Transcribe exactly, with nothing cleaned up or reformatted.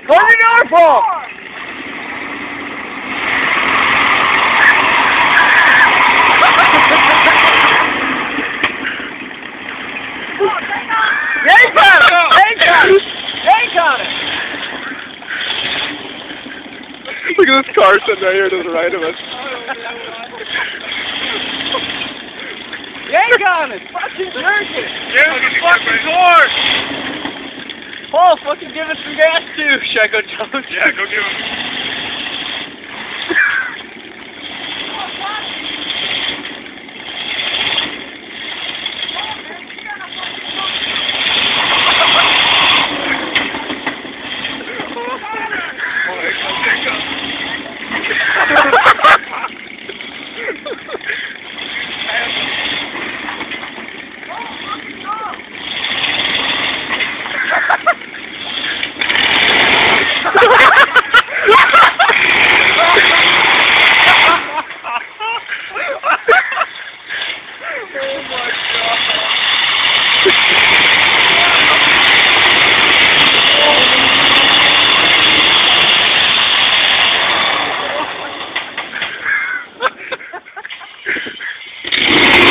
Close the door, Paul! Yank on it! Yank on it! Yank on it! Look at this car sitting right here to the right of us. Yank on it! Fucking jerk it! Give us the fucking door! Paul, fucking give us some gas too. Should I go tell him? Yeah, go give him. Oh my God.